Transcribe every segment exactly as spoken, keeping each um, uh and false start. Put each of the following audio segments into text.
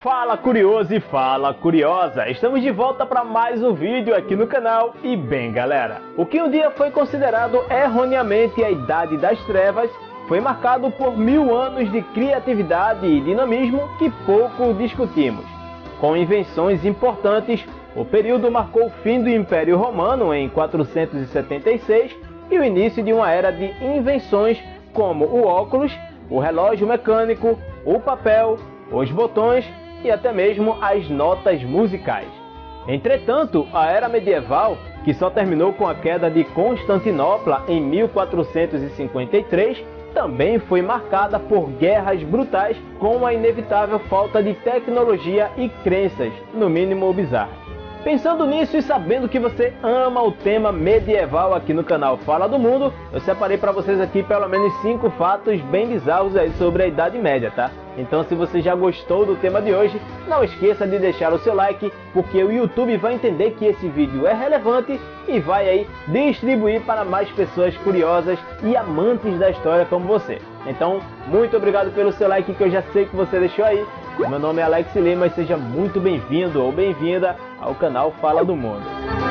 Fala curioso e fala curiosa, estamos de volta para mais um vídeo aqui no canal. E bem galera, o que um dia foi considerado erroneamente a Idade das Trevas foi marcado por mil anos de criatividade e dinamismo que pouco discutimos. Com invenções importantes, o período marcou o fim do Império Romano em quatrocentos e setenta e seis e o início de uma era de invenções como o óculos, o relógio mecânico, o papel, os botões e até mesmo as notas musicais. Entretanto, a Era Medieval, que só terminou com a queda de Constantinopla em mil quatrocentos e cinquenta e três, também foi marcada por guerras brutais com a inevitável falta de tecnologia e crenças, no mínimo bizarras. Pensando nisso e sabendo que você ama o tema medieval aqui no canal Fala do Mundo, eu separei para vocês aqui pelo menos cinco fatos bem bizarros aí sobre a Idade Média, tá? Então se você já gostou do tema de hoje, não esqueça de deixar o seu like, porque o YouTube vai entender que esse vídeo é relevante e vai aí distribuir para mais pessoas curiosas e amantes da história como você. Então, muito obrigado pelo seu like que eu já sei que você deixou aí. Meu nome é Alex Lima e seja muito bem-vindo ou bem-vinda ao canal Fala do Mundo.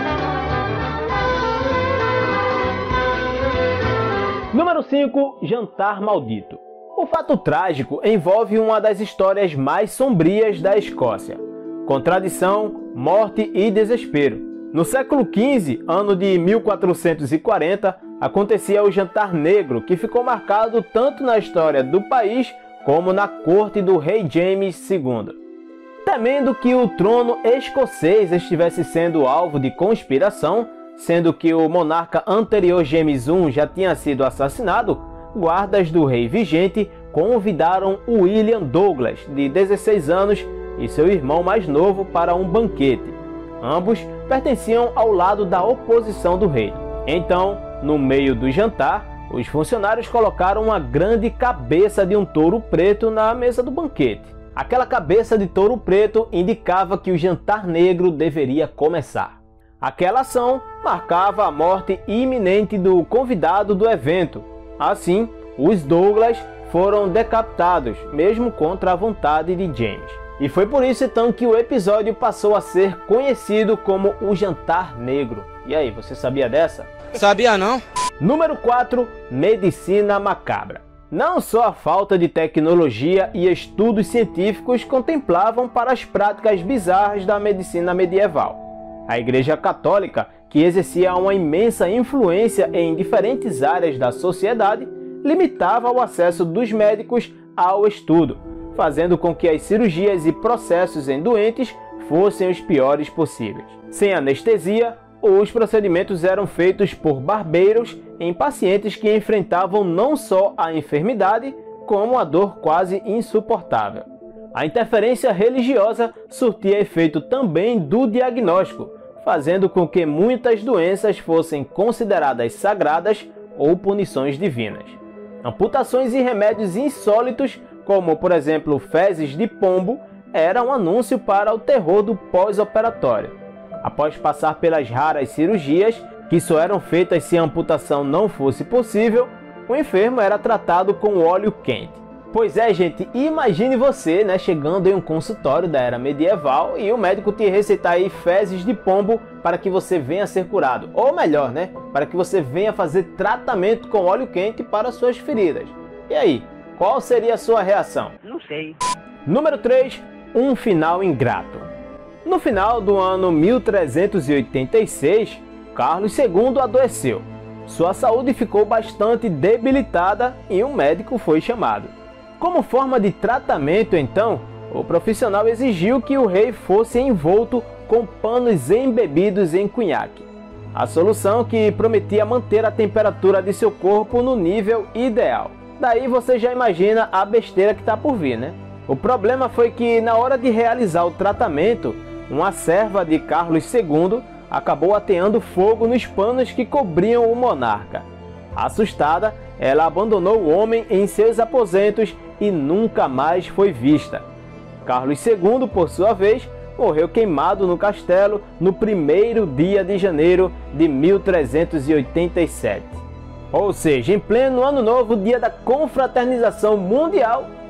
Número cinco. Jantar maldito. O fato trágico envolve uma das histórias mais sombrias da Escócia. Contradição, morte e desespero. No século quinze, ano de mil quatrocentos e quarenta, acontecia o Jantar Negro, que ficou marcado tanto na história do país como na corte do rei James segundo. Temendo que o trono escocês estivesse sendo alvo de conspiração, sendo que o monarca anterior James segundo já tinha sido assassinado, guardas do rei vigente convidaram William Douglas, de dezesseis anos, e seu irmão mais novo para um banquete. Ambos pertenciam ao lado da oposição do rei. Então, no meio do jantar, os funcionários colocaram uma grande cabeça de um touro preto na mesa do banquete. Aquela cabeça de touro preto indicava que o jantar negro deveria começar. Aquela ação marcava a morte iminente do convidado do evento. Assim, os Douglas foram decapitados, mesmo contra a vontade de James. E foi por isso então que o episódio passou a ser conhecido como o Jantar Negro. E aí, você sabia dessa? Sabia não? Número quatro. Medicina macabra. Não só a falta de tecnologia e estudos científicos contemplavam para as práticas bizarras da medicina medieval. A Igreja Católica, que exercia uma imensa influência em diferentes áreas da sociedade, limitava o acesso dos médicos ao estudo, fazendo com que as cirurgias e processos em doentes fossem os piores possíveis. Sem anestesia, os procedimentos eram feitos por barbeiros em pacientes que enfrentavam não só a enfermidade, como a dor quase insuportável. A interferência religiosa surtia efeito também do diagnóstico, fazendo com que muitas doenças fossem consideradas sagradas ou punições divinas. Amputações e remédios insólitos, como por exemplo fezes de pombo, eram um anúncio para o terror do pós-operatório. Após passar pelas raras cirurgias, que só eram feitas se a amputação não fosse possível, o enfermo era tratado com óleo quente. Pois é, gente, imagine você, né, chegando em um consultório da era medieval e o médico te receitar aí fezes de pombo para que você venha ser curado. Ou melhor, né, para que você venha fazer tratamento com óleo quente para suas feridas. E aí, qual seria a sua reação? Não sei. Número três. Um final ingrato. No final do ano mil trezentos e oitenta e seis, Carlos segundo adoeceu. Sua saúde ficou bastante debilitada e um médico foi chamado. Como forma de tratamento, então, o profissional exigiu que o rei fosse envolto com panos embebidos em cunhaque. A solução que prometia manter a temperatura de seu corpo no nível ideal. Daí você já imagina a besteira que está por vir, né? O problema foi que, na hora de realizar o tratamento, uma serva de Carlos segundo acabou ateando fogo nos panos que cobriam o monarca. Assustada, ela abandonou o homem em seus aposentos e nunca mais foi vista. Carlos segundo, por sua vez, morreu queimado no castelo no primeiro dia de janeiro de mil trezentos e oitenta e sete. Ou seja, em pleno ano novo, dia da confraternização mundial,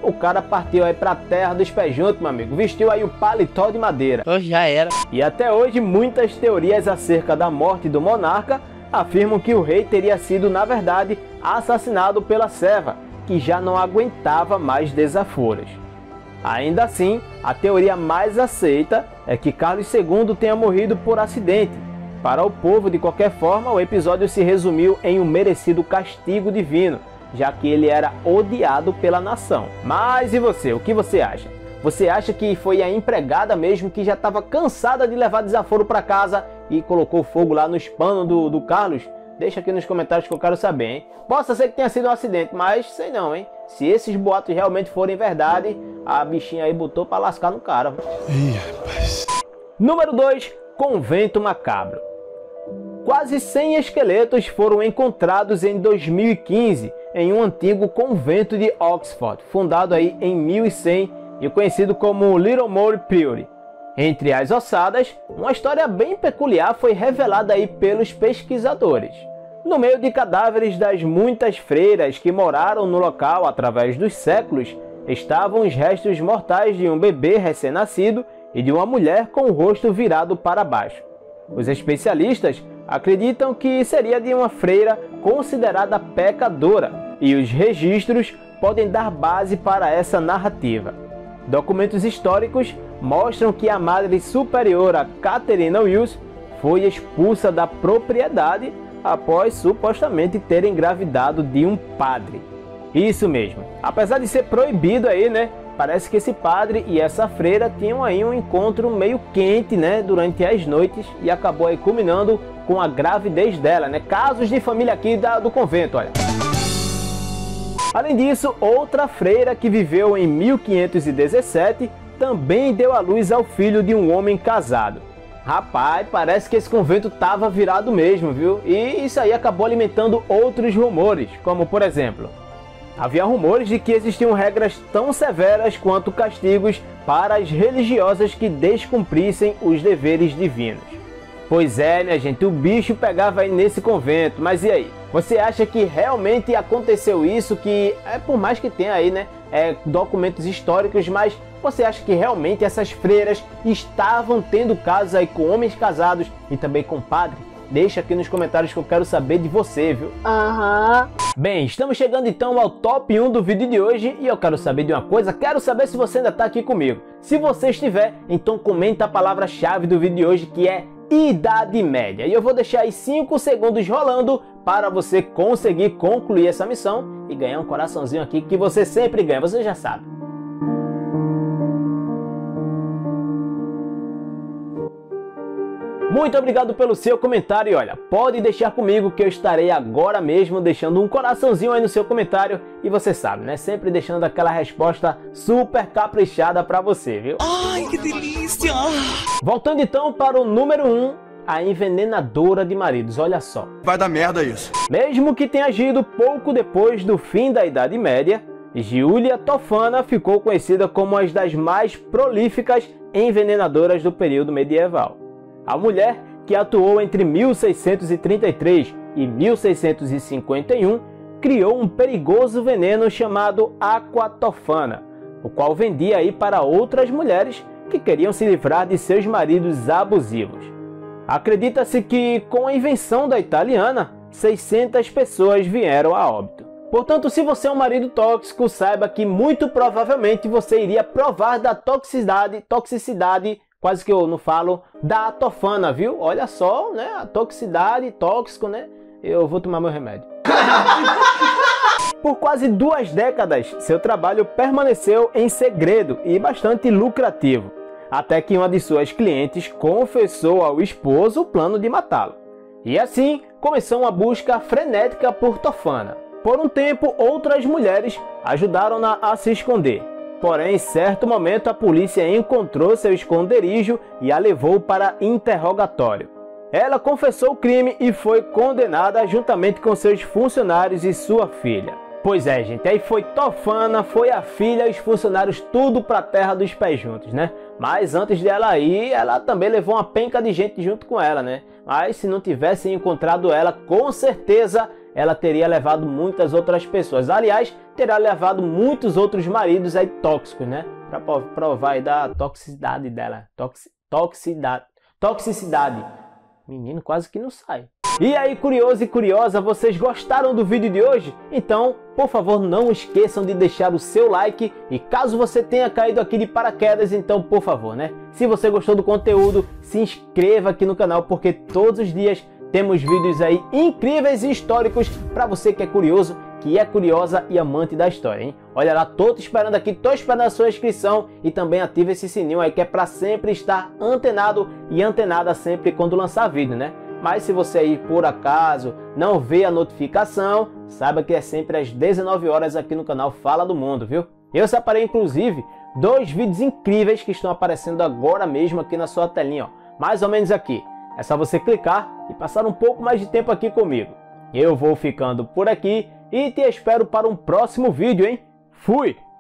o cara partiu aí pra terra dos pés juntos, meu amigo. Vestiu aí o paletó de madeira. Oh, já era. E até hoje, muitas teorias acerca da morte do monarca afirmam que o rei teria sido, na verdade, assassinado pela serva, que já não aguentava mais desaforos. Ainda assim, a teoria mais aceita é que Carlos segundo tenha morrido por acidente. Para o povo, de qualquer forma, o episódio se resumiu em um merecido castigo divino, já que ele era odiado pela nação. Mas e você, o que você acha? Você acha que foi a empregada mesmo que já estava cansada de levar desaforo para casa e colocou fogo lá nos panos do, do Carlos? Deixa aqui nos comentários que eu quero saber, hein? Possa ser que tenha sido um acidente, mas sei não, hein? Se esses boatos realmente forem verdade, a bichinha aí botou pra lascar no cara. Ih, rapaz. Número dois. Convento macabro. Quase cem esqueletos foram encontrados em dois mil e quinze em um antigo convento de Oxford, fundado aí em mil e cem e conhecido como Littlemore Priory. Entre as ossadas, uma história bem peculiar foi revelada aí pelos pesquisadores. No meio de cadáveres das muitas freiras que moraram no local através dos séculos, estavam os restos mortais de um bebê recém-nascido e de uma mulher com o rosto virado para baixo. Os especialistas acreditam que seria de uma freira considerada pecadora, e os registros podem dar base para essa narrativa. Documentos históricos mostram que a Madre Superiora Catherine Wills foi expulsa da propriedade após supostamente ter engravidado de um padre. Isso mesmo. Apesar de ser proibido aí, né? Parece que esse padre e essa freira tinham aí um encontro meio quente, né? Durante as noites e acabou aí culminando com a gravidez dela, né? Casos de família aqui da, do convento, olha. Além disso, outra freira que viveu em mil quinhentos e dezessete também deu à luz ao filho de um homem casado. Rapaz, parece que esse convento estava virado mesmo, viu? E isso aí acabou alimentando outros rumores, como por exemplo, havia rumores de que existiam regras tão severas quanto castigos para as religiosas que descumprissem os deveres divinos. Pois é, minha gente, o bicho pegava aí nesse convento, mas e aí? Você acha que realmente aconteceu isso? Que, é por mais que tenha aí, né, é, documentos históricos, mas você acha que realmente essas freiras estavam tendo casos aí com homens casados e também com padre? Deixa aqui nos comentários que eu quero saber de você, viu? Aham. Uhum. Bem, estamos chegando então ao top um do vídeo de hoje e eu quero saber de uma coisa, quero saber se você ainda está aqui comigo. Se você estiver, então comenta a palavra-chave do vídeo de hoje, que é Idade Média. E eu vou deixar aí cinco segundos rolando para você conseguir concluir essa missão e ganhar um coraçãozinho aqui que você sempre ganha, você já sabe. Muito obrigado pelo seu comentário e olha, pode deixar comigo que eu estarei agora mesmo deixando um coraçãozinho aí no seu comentário e você sabe, né? Sempre deixando aquela resposta super caprichada pra você, viu? Ai, que delícia! Voltando então para o número um, a envenenadora de maridos, olha só. Vai dar merda isso. Mesmo que tenha agido pouco depois do fim da Idade Média, Giulia Tofana ficou conhecida como uma das mais prolíficas envenenadoras do período medieval. A mulher, que atuou entre mil seiscentos e trinta e três e mil seiscentos e cinquenta e um, criou um perigoso veneno chamado aquatofana, o qual vendia aí para outras mulheres que queriam se livrar de seus maridos abusivos. Acredita-se que, com a invenção da italiana, seiscentas pessoas vieram a óbito. Portanto, se você é um marido tóxico, saiba que muito provavelmente você iria provar da toxicidade, toxicidade quase que eu não falo, da tofana, viu? Olha só, né? A toxicidade, tóxico, né? Eu vou tomar meu remédio. Por quase duas décadas, seu trabalho permaneceu em segredo e bastante lucrativo, até que uma de suas clientes confessou ao esposo o plano de matá-lo. E assim, começou uma busca frenética por Tofana. Por um tempo, outras mulheres ajudaram-na a se esconder. Porém, em certo momento, a polícia encontrou seu esconderijo e a levou para interrogatório. Ela confessou o crime e foi condenada juntamente com seus funcionários e sua filha. Pois é, gente, aí foi Tofana, foi a filha e os funcionários tudo para a terra dos pés juntos, né? Mas antes dela ir, ela também levou uma penca de gente junto com ela, né? Mas se não tivessem encontrado ela, com certeza ela teria levado muitas outras pessoas. Aliás, terá levado muitos outros maridos aí tóxicos, né? Para provar aí da toxicidade dela. Toxi toxicidade. Toxicidade. Menino, quase que não sai. E aí, curioso e curiosa, vocês gostaram do vídeo de hoje? Então, por favor, não esqueçam de deixar o seu like. E caso você tenha caído aqui de paraquedas, então, por favor, né? Se você gostou do conteúdo, se inscreva aqui no canal, porque todos os dias temos vídeos aí incríveis e históricos para você que é curioso, que é curiosa e amante da história, hein? Olha lá, tô te esperando aqui, tô esperando a sua inscrição e também ativa esse sininho aí que é para sempre estar antenado e antenada sempre quando lançar vídeo, né? Mas se você aí por acaso não vê a notificação, saiba que é sempre às dezenove horas aqui no canal Fala do Mundo, viu? Eu separei inclusive dois vídeos incríveis que estão aparecendo agora mesmo aqui na sua telinha, ó, mais ou menos aqui. É só você clicar e passar um pouco mais de tempo aqui comigo. Eu vou ficando por aqui e te espero para um próximo vídeo, hein? Fui!